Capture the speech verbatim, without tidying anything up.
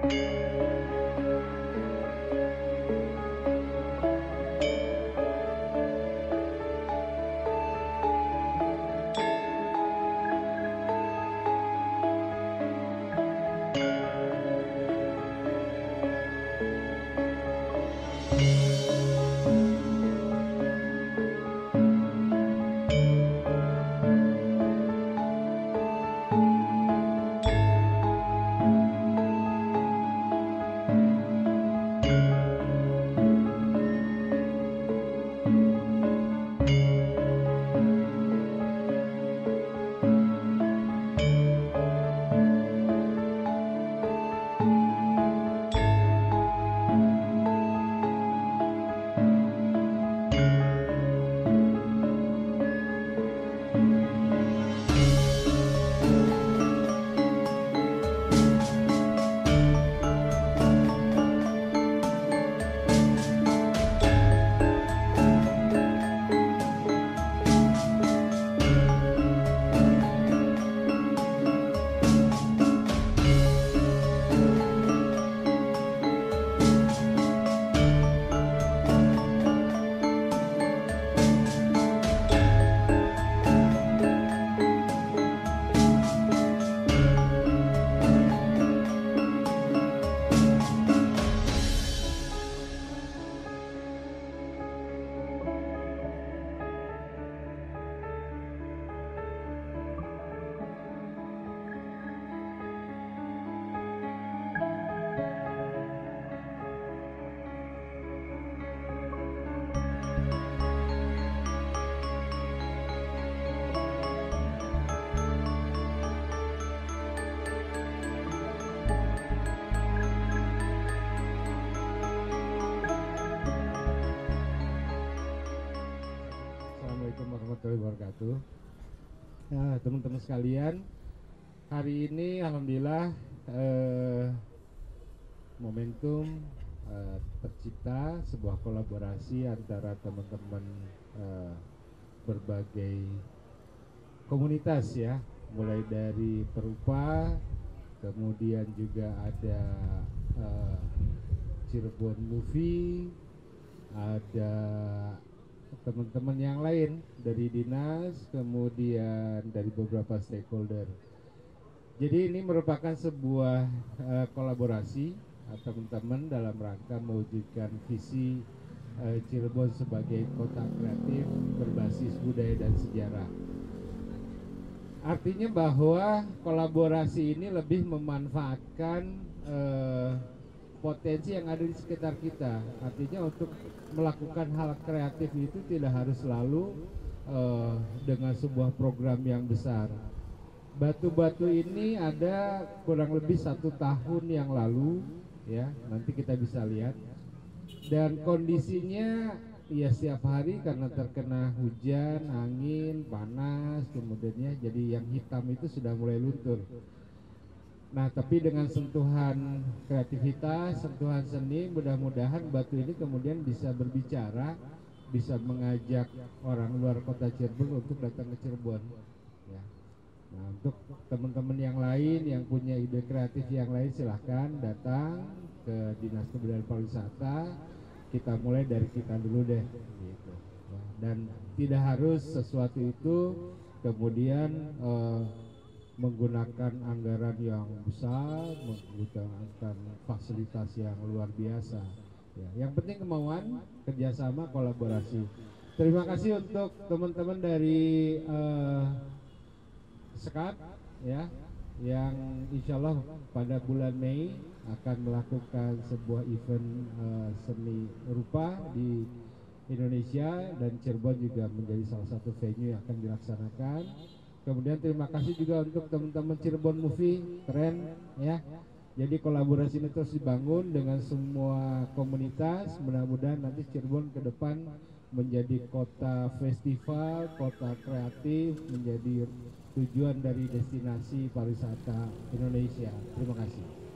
warahmatullahi wabarakatuh. Nah, teman-teman sekalian, hari ini alhamdulillah eh, momentum eh, tercipta sebuah kolaborasi antara teman-teman eh, berbagai komunitas ya, mulai dari Perupa, kemudian juga ada eh, Cirebon Movie, ada teman-teman yang lain dari dinas, kemudian dari beberapa stakeholder. Jadi ini merupakan sebuah uh, kolaborasi uh, teman-teman dalam rangka mewujudkan visi uh, Cirebon sebagai kota kreatif berbasis budaya dan sejarah. Artinya bahwa kolaborasi ini lebih memanfaatkan uh, potensi yang ada di sekitar kita. Artinya untuk melakukan hal kreatif itu tidak harus selalu uh, dengan sebuah program yang besar. Batu-batu ini ada kurang lebih satu tahun yang lalu, ya nanti kita bisa lihat. Dan kondisinya ya setiap hari karena terkena hujan, angin, panas, kemudiannya jadi yang hitam itu sudah mulai luntur. Nah, tapi dengan sentuhan kreativitas, sentuhan seni, mudah-mudahan batu ini kemudian bisa berbicara, bisa mengajak orang luar kota Cirebon untuk datang ke Cirebon. Ya. Nah, untuk teman-teman yang lain yang punya ide kreatif yang lain, silahkan datang ke Dinas Kebudayaan Pariwisata. Kita mulai dari kita dulu deh, gitu. Ya. Dan tidak harus sesuatu itu kemudian uh, menggunakan anggaran yang besar, menggunakan fasilitas yang luar biasa. Ya, yang penting kemauan, kerjasama, kolaborasi. Terima kasih untuk teman-teman dari uh, Sekat, ya, yang insya Allah pada bulan Mei akan melakukan sebuah event uh, seni rupa di Indonesia, dan Cirebon juga menjadi salah satu venue yang akan dilaksanakan. Kemudian terima kasih juga untuk teman-teman Cirebon Movie, keren ya. Jadi kolaborasi ini terus dibangun dengan semua komunitas. Mudah-mudahan nanti Cirebon ke depan menjadi kota festival, kota kreatif, menjadi tujuan dari destinasi pariwisata Indonesia. Terima kasih.